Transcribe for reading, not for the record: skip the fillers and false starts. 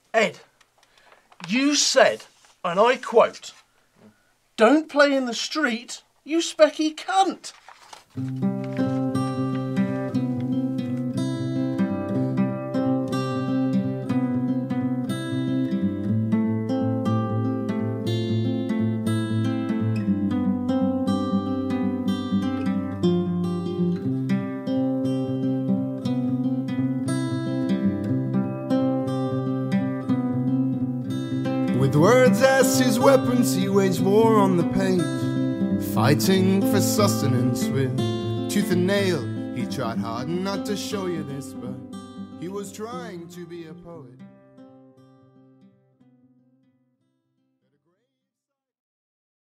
Ed, you said, and I quote, "Don't play in the street, you specky cunt." With words as his weapons, he waged war on the page, fighting for sustenance with tooth and nail. He tried hard not to show you this, but he was trying to be a poet.